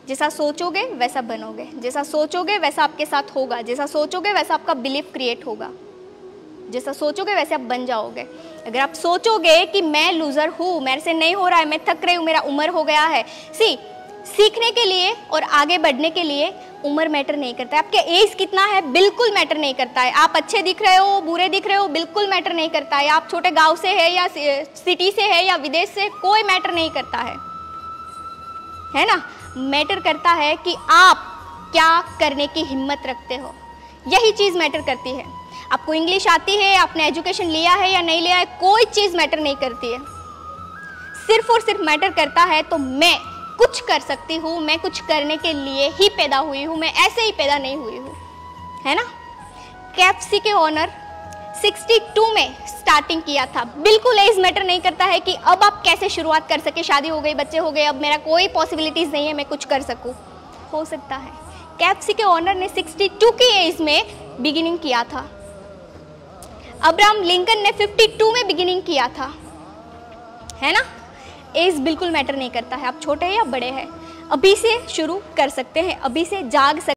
जैसा सोचोगे वैसा बनोगे, जैसा सोचोगे वैसा आपके साथ होगा, जैसा सोचोगे वैसा आपका बिलीफ क्रिएट होगा, जैसा सोचोगे वैसे आप बन जाओगे। अगर आप सोचोगे कि मैं लूज़र हूँ, मेरे से नहीं हो रहा है, मैं थक रही हूँ, मेरा उम्र हो गया है, सीखने के लिए और आगे बढ़ने के लिए उम्र मैटर नहीं करता है। आपके एज कितना है बिल्कुल मैटर नहीं करता है। आप अच्छे दिख रहे हो, बुरे दिख रहे हो, बिल्कुल मैटर नहीं करता है। आप छोटे गांव से है या सिटी से है या विदेश से, कोई मैटर नहीं करता है ना। मैटर करता है कि आप क्या करने की हिम्मत रखते हो, यही चीज़ मैटर करती है। आपको इंग्लिश आती है, आपने एजुकेशन लिया है या नहीं लिया है, कोई चीज़ मैटर नहीं करती है। सिर्फ और सिर्फ मैटर करता है तो मैं कुछ कर सकती हूँ, मैं कुछ करने के लिए ही पैदा हुई हूँ, मैं ऐसे ही पैदा नहीं हुई हूँ, है ना। KFC के ओनर 62 में स्टार्टिंग किया था। बिल्कुल एज मैटर नहीं करता है कि अब आप कैसे शुरुआत कर सके, शादी हो गई, बच्चे हो गए, अब मेरा कोई पॉसिबिलिटीज़ नहीं है मैं कुछ कर सकूँ, हो सकता है। KFC के ओनर ने 62 की एज में बिगिनिंग किया था। अब्राहम लिंकन ने 52 में बिगिनिंग किया था, है ना। एज बिल्कुल मैटर नहीं करता है, आप छोटे हैं या बड़े हैं, अभी से शुरू कर सकते हैं, अभी से जाग सकते